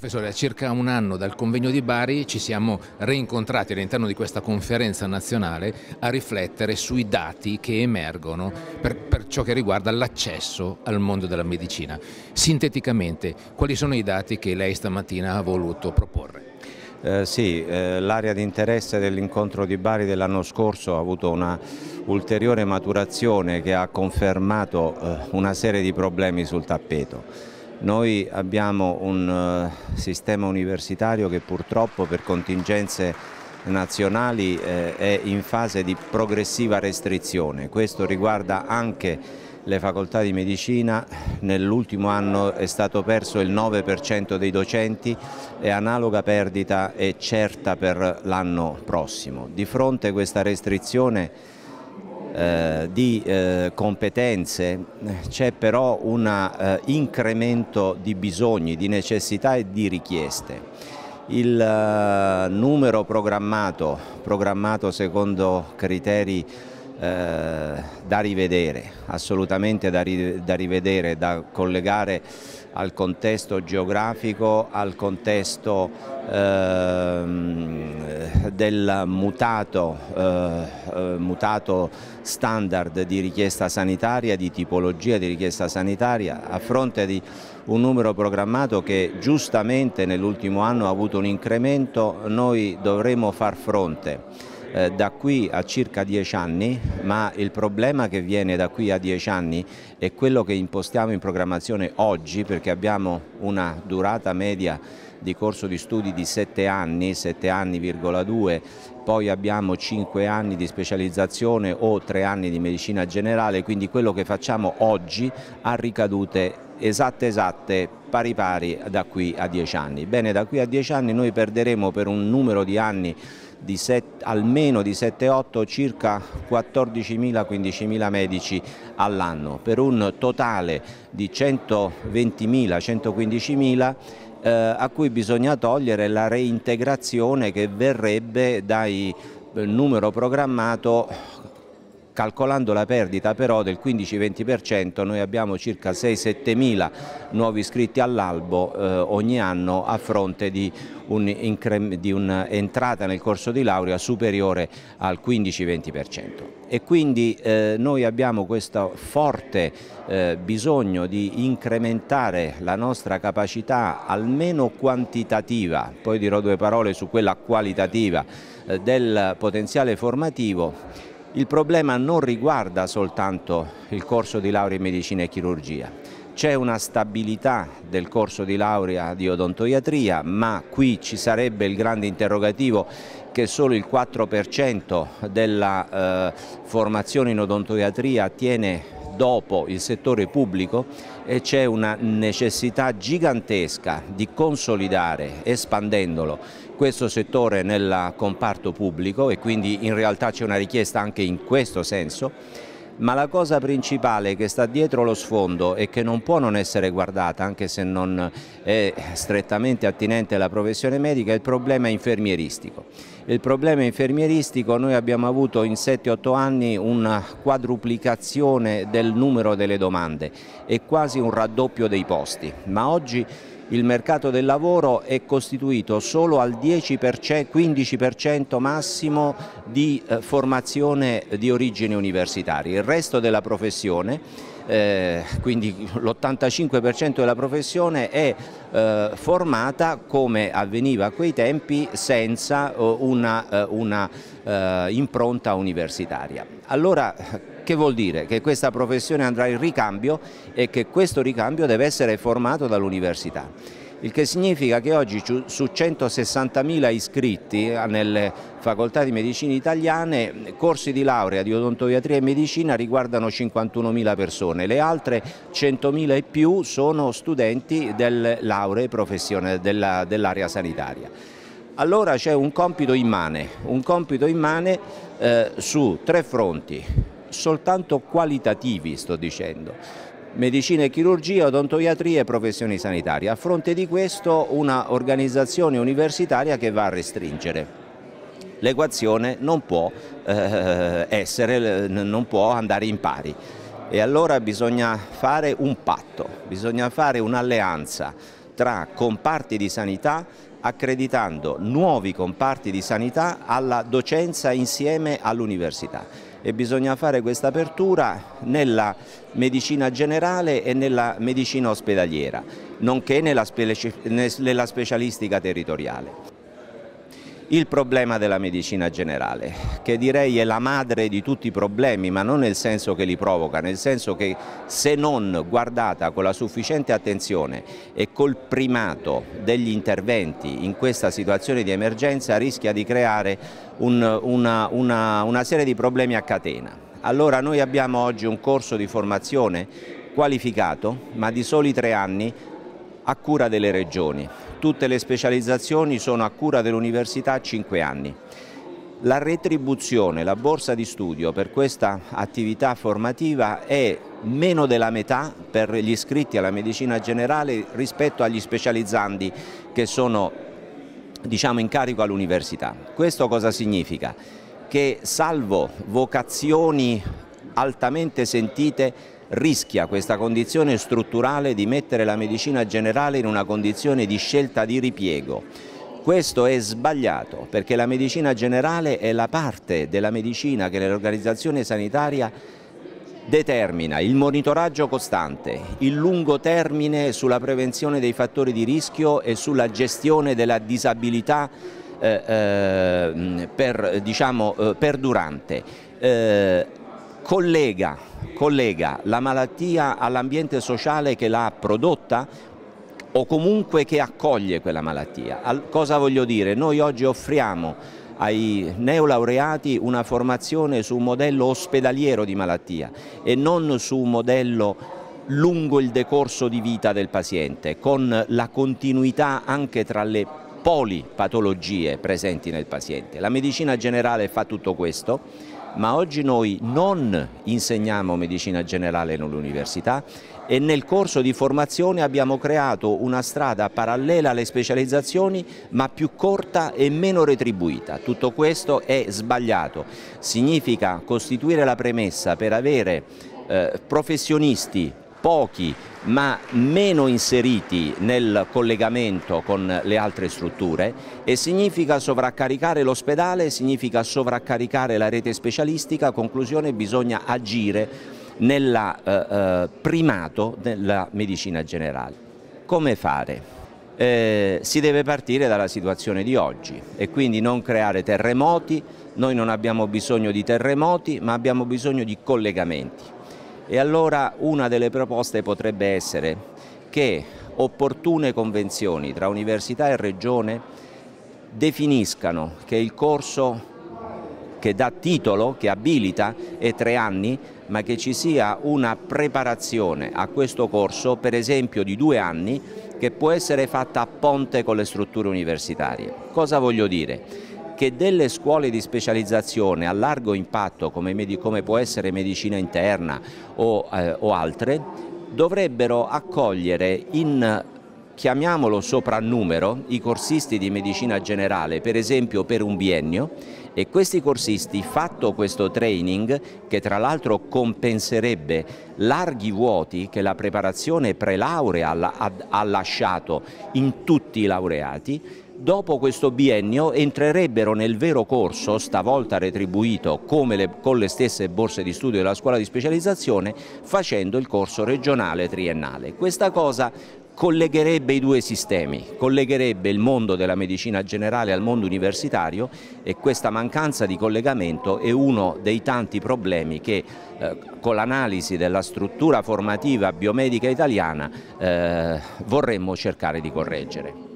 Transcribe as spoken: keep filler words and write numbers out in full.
Professore, a circa un anno dal convegno di Bari ci siamo reincontrati all'interno di questa conferenza nazionale a riflettere sui dati che emergono per, per ciò che riguarda l'accesso al mondo della medicina. Sinteticamente, quali sono i dati che lei stamattina ha voluto proporre? Eh, sì, eh, l'area di interesse dell'incontro di Bari dell'anno scorso ha avuto una ulteriore maturazione che ha confermato eh, una serie di problemi sul tappeto. Noi abbiamo un uh, sistema universitario che purtroppo per contingenze nazionali eh, è in fase di progressiva restrizione. Questo riguarda anche le facoltà di medicina. Nell'ultimo anno è stato perso il nove per cento dei docenti e analoga perdita è certa per l'anno prossimo. Di fronte a questa restrizione Eh, di eh, competenze c'è però un eh, incremento di bisogni, di necessità e di richieste. Il eh, numero programmato, programmato secondo criteri eh, da rivedere, assolutamente da, ri da rivedere, da collegare al contesto geografico, al contesto eh, del mutato, eh, mutato standard di richiesta sanitaria, di tipologia di richiesta sanitaria, a fronte di un numero programmato che giustamente nell'ultimo anno ha avuto un incremento. Noi dovremo far fronte Eh, da qui a circa dieci anni, ma il problema che viene da qui a dieci anni è quello che impostiamo in programmazione oggi, perché abbiamo una durata media di corso di studi di sette anni, sette anni virgola due, poi abbiamo cinque anni di specializzazione o tre anni di medicina generale, quindi quello che facciamo oggi ha ricadute esatte esatte pari pari da qui a dieci anni. Bene, da qui a dieci anni noi perderemo per un numero di anni di set, almeno di sette otto, circa quattordicimila quindicimila medici all'anno, per un totale di centoventimila centoquindicimila eh, a cui bisogna togliere la reintegrazione che verrebbe dal numero programmato. Calcolando la perdita però del quindici venti per cento, noi abbiamo circa sei settemila nuovi iscritti all'albo eh, ogni anno, a fronte di un'entrata nel corso di laurea superiore al quindici venti per cento. E quindi eh, noi abbiamo questo forte eh, bisogno di incrementare la nostra capacità almeno quantitativa, poi dirò due parole su quella qualitativa, eh, del potenziale formativo. Il problema non riguarda soltanto il corso di laurea in medicina e chirurgia. C'è una stabilità del corso di laurea di odontoiatria, ma qui ci sarebbe il grande interrogativo che solo il quattro per cento della eh, formazione in odontoiatria attiene dopo il settore pubblico, e c'è una necessità gigantesca di consolidare, espandendolo, questo settore nel comparto pubblico, e quindi in realtà c'è una richiesta anche in questo senso. Ma la cosa principale che sta dietro lo sfondo e che non può non essere guardata, anche se non è strettamente attinente alla professione medica, è il problema infermieristico. Il problema infermieristico: noi abbiamo avuto in sette otto anni una quadruplicazione del numero delle domande e quasi un raddoppio dei posti, ma oggi il mercato del lavoro è costituito solo al dieci per cento, quindici per cento massimo di eh, formazione di origine universitaria. Il resto della professione, eh, quindi l'ottantacinque per cento della professione, è eh, formata come avveniva a quei tempi, senza eh, una, eh, una eh, impronta universitaria. Allora, che vuol dire? Che questa professione andrà in ricambio e che questo ricambio deve essere formato dall'università. Il che significa che oggi su centosessantamila iscritti nelle facoltà di medicina italiane, corsi di laurea di odontoiatria e medicina riguardano cinquantunomila persone, le altre centomila e più sono studenti delle lauree professione dell'area dell sanitaria. Allora c'è un compito immane, un compito immane eh, su tre fronti, soltanto qualitativi sto dicendo: medicina e chirurgia, odontoiatria e professioni sanitarie. A fronte di questo una organizzazione universitaria che va a restringere. L'equazione non può eh, essere, non può andare in pari, e allora bisogna fare un patto, bisogna fare un'alleanza tra comparti di sanità, accreditando nuovi comparti di sanità alla docenza insieme all'università. E bisogna fare questa apertura nella medicina generale e nella medicina ospedaliera, nonché nella, spe- nella specialistica territoriale. Il problema della medicina generale, che direi è la madre di tutti i problemi, ma non nel senso che li provoca, nel senso che se non guardata con la sufficiente attenzione e col primato degli interventi in questa situazione di emergenza, rischia di creare un, una, una, una serie di problemi a catena. Allora noi abbiamo oggi un corso di formazione qualificato, ma di soli tre anni, a cura delle regioni. Tutte le specializzazioni sono a cura dell'università a cinque anni. La retribuzione, la borsa di studio per questa attività formativa è meno della metà per gli iscritti alla medicina generale rispetto agli specializzandi che sono, diciamo, in carico all'università. Questo cosa significa? Che salvo vocazioni altamente sentite, rischia questa condizione strutturale di mettere la medicina generale in una condizione di scelta di ripiego. Questo è sbagliato, perché la medicina generale è la parte della medicina che nell'organizzazione sanitaria determina il monitoraggio costante, il lungo termine sulla prevenzione dei fattori di rischio e sulla gestione della disabilità eh, eh, per, diciamo, eh, perdurante. Eh, collega, collega la malattia all'ambiente sociale che l'ha prodotta o comunque che accoglie quella malattia. Cosa voglio dire? Noi oggi offriamo ai neolaureati una formazione su un modello ospedaliero di malattia e non su un modello lungo il decorso di vita del paziente, con la continuità anche tra le polipatologie presenti nel paziente. La medicina generale fa tutto questo, ma oggi noi non insegniamo medicina generale nell'università e nel corso di formazione abbiamo creato una strada parallela alle specializzazioni, ma più corta e meno retribuita. Tutto questo è sbagliato. Significa costituire la premessa per avere eh, professionisti pochi ma meno inseriti nel collegamento con le altre strutture, e significa sovraccaricare l'ospedale, significa sovraccaricare la rete specialistica. Conclusione: bisogna agire nel eh, eh, primato della medicina generale. Come fare? Eh, si deve partire dalla situazione di oggi e quindi non creare terremoti. Noi non abbiamo bisogno di terremoti, ma abbiamo bisogno di collegamenti. E allora una delle proposte potrebbe essere che opportune convenzioni tra università e regione definiscano che il corso che dà titolo, che abilita, è tre anni, ma che ci sia una preparazione a questo corso, per esempio di due anni, che può essere fatta a ponte con le strutture universitarie. Cosa voglio dire? Che delle scuole di specializzazione a largo impatto, come, come può essere medicina interna o, eh, o altre, dovrebbero accogliere in, chiamiamolo soprannumero, i corsisti di medicina generale, per esempio per un biennio, e questi corsisti, fatto questo training, che tra l'altro compenserebbe larghi vuoti che la preparazione prelaurea ha, ha lasciato in tutti i laureati, dopo questo biennio entrerebbero nel vero corso, stavolta retribuito come le, con le stesse borse di studio della scuola di specializzazione, facendo il corso regionale triennale. Questa cosa collegherebbe i due sistemi, collegherebbe il mondo della medicina generale al mondo universitario, e questa mancanza di collegamento è uno dei tanti problemi che eh, con l'analisi della struttura formativa biomedica italiana eh, vorremmo cercare di correggere.